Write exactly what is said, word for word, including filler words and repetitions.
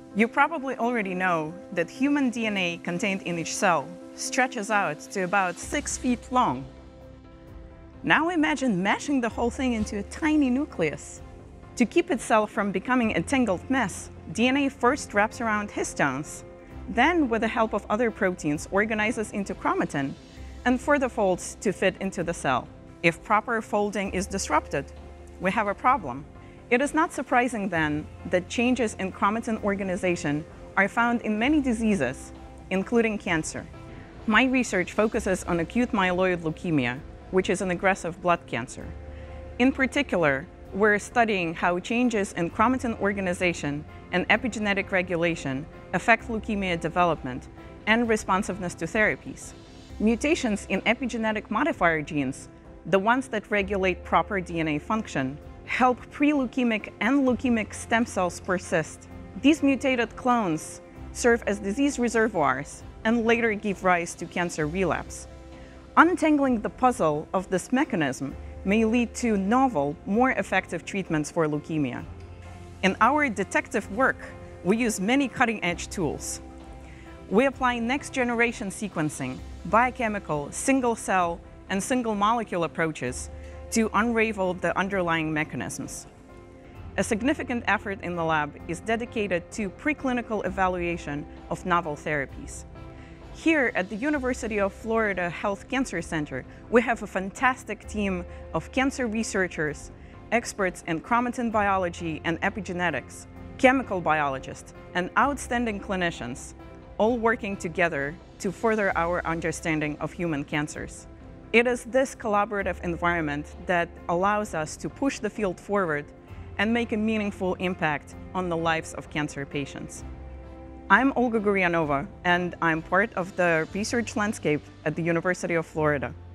You probably already know that human D N A contained in each cell stretches out to about six feet long. Now imagine mashing the whole thing into a tiny nucleus. To keep itself from becoming a tangled mess, D N A first wraps around histones, then with the help of other proteins organizes into chromatin, and further folds to fit into the cell. If proper folding is disrupted, we have a problem. It is not surprising then that changes in chromatin organization are found in many diseases, including cancer. My research focuses on acute myeloid leukemia, which is an aggressive blood cancer. In particular, we're studying how changes in chromatin organization and epigenetic regulation affect leukemia development and responsiveness to therapies. Mutations in epigenetic modifier genes, the ones that regulate proper D N A function, help pre-leukemic and leukemic stem cells persist. These mutated clones serve as disease reservoirs and later give rise to cancer relapse. Untangling the puzzle of this mechanism may lead to novel, more effective treatments for leukemia. In our detective work, we use many cutting-edge tools. We apply next-generation sequencing, biochemical, single-cell, and single-molecule approaches to unravel the underlying mechanisms. A significant effort in the lab is dedicated to preclinical evaluation of novel therapies. Here at the University of Florida Health Cancer Center, we have a fantastic team of cancer researchers, experts in chromatin biology and epigenetics, chemical biologists, and outstanding clinicians, all working together to further our understanding of human cancers. It is this collaborative environment that allows us to push the field forward and make a meaningful impact on the lives of cancer patients. I'm Olga Gurianova, and I'm part of the research landscape at the University of Florida.